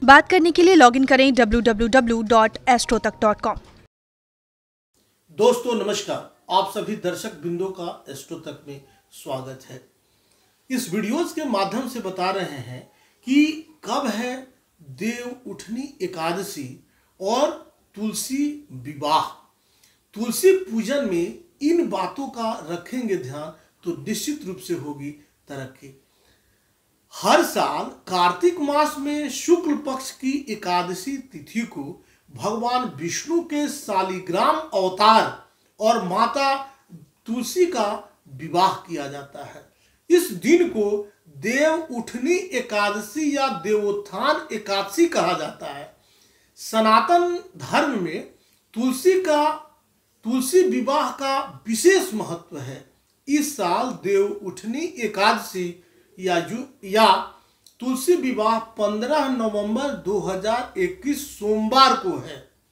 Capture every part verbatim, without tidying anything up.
बात करने के लिए लॉगिन करें W W W dot astrotak dot com. दोस्तों नमस्कार, आप सभी दर्शक बिंदु का एस्ट्रो तक में स्वागत है। इस वीडियोस के माध्यम से बता रहे हैं कि कब है देव उठनी एकादशी और तुलसी विवाह। तुलसी पूजन में इन बातों का रखेंगे ध्यान तो निश्चित रूप से होगी तरक्की। हर साल कार्तिक मास में शुक्ल पक्ष की एकादशी तिथि को भगवान विष्णु के शालिग्राम अवतार और माता तुलसी का विवाह किया जाता है। इस दिन को देव उठनी एकादशी या देवोत्थान एकादशी कहा जाता है। सनातन धर्म में तुलसी का तुलसी विवाह का विशेष महत्व है। इस साल देव उठनी एकादशी या या तुलसी विवाह पंद्रह नवंबर दो हज़ार इक्कीस सोमवार को है।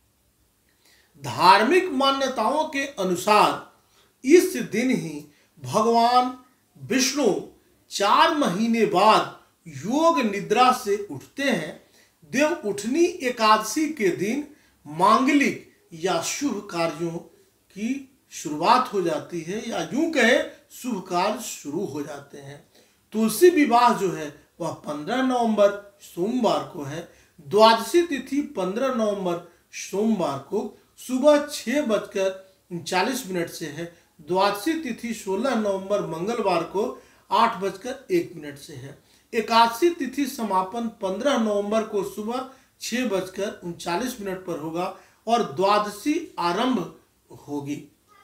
धार्मिक मान्यताओं के अनुसार इस दिन ही भगवान विष्णु चार महीने बाद योग निद्रा से उठते हैं। देव उठनी एकादशी के दिन मांगलिक या शुभ कार्यों की शुरुआत हो जाती है या यूं कहे शुभ कार्य शुरू हो जाते हैं। तुलसी विवाह जो है वह पंद्रह नवंबर सोमवार को है। द्वादशी तिथि पंद्रह नवंबर सोमवार को सुबह छः बजकर उनचालीस मिनट से है। द्वादशी तिथि सोलह नवंबर मंगलवार को आठ बजकर एक मिनट से है। एकादशी तिथि समापन पंद्रह नवंबर को सुबह छः बजकर उनचालीस मिनट पर होगा और द्वादशी आरंभ होगी।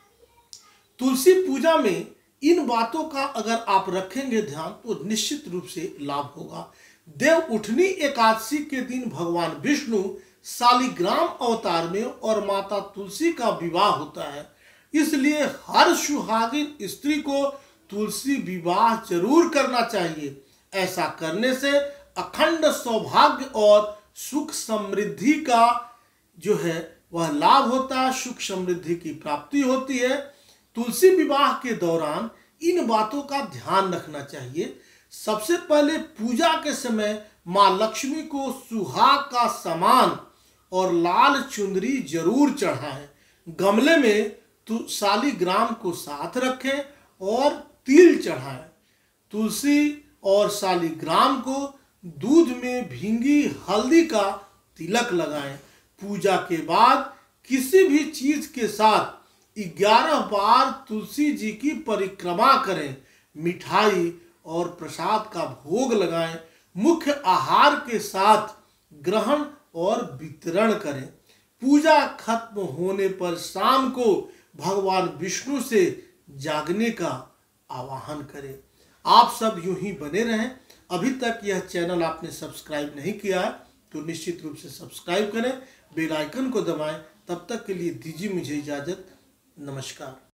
तुलसी पूजा में इन बातों का अगर आप रखेंगे ध्यान तो निश्चित रूप से लाभ होगा। देव उठनी एकादशी के दिन भगवान विष्णु शालिग्राम अवतार में और माता तुलसी का विवाह होता है। इसलिए हर सुहागिन स्त्री को तुलसी विवाह जरूर करना चाहिए। ऐसा करने से अखंड सौभाग्य और सुख समृद्धि का जो है वह लाभ होता है, सुख समृद्धि की प्राप्ति होती है। तुलसी विवाह के दौरान इन बातों का ध्यान रखना चाहिए। सबसे पहले पूजा के समय माँ लक्ष्मी को सुहाग का सामान और लाल चुंदरी जरूर चढ़ाएं। गमले में तो शालिग्राम को साथ रखें और तिल चढ़ाएं। तुलसी और शालिग्राम को दूध में भींगी हल्दी का तिलक लगाएं। पूजा के बाद किसी भी चीज के साथ ग्यारह बार तुलसी जी की परिक्रमा करें। मिठाई और प्रसाद का भोग लगाएं। मुख्य आहार के साथ ग्रहण और वितरण करें। पूजा खत्म होने पर शाम को भगवान विष्णु से जागने का आवाहन करें। आप सब यूं ही बने रहें। अभी तक यह चैनल आपने सब्सक्राइब नहीं किया है तो निश्चित रूप से सब्सक्राइब करें, बेल आइकन को दबाएं। तब तक के लिए दीजिए मुझे इजाजत। नमस्कार।